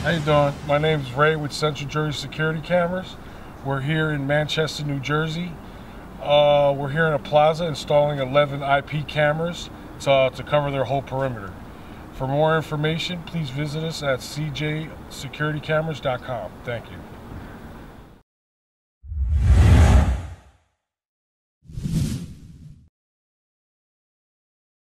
How you doing? My name is Ray with Central Jersey Security Cameras. We're here in Manchester, New Jersey. We're here in a plaza installing 11 IP cameras to cover their whole perimeter. For more information, please visit us at cjsecuritycameras.com. Thank you.